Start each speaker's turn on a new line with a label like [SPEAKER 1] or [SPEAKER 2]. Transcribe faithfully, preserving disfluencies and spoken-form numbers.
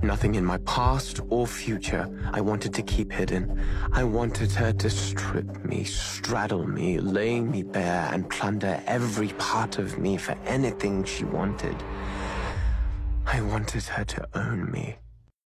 [SPEAKER 1] Nothing in my past or future I wanted to keep hidden. I wanted her to strip me, straddle me, lay me bare, and plunder every part of me for anything she wanted. I wanted her to own me.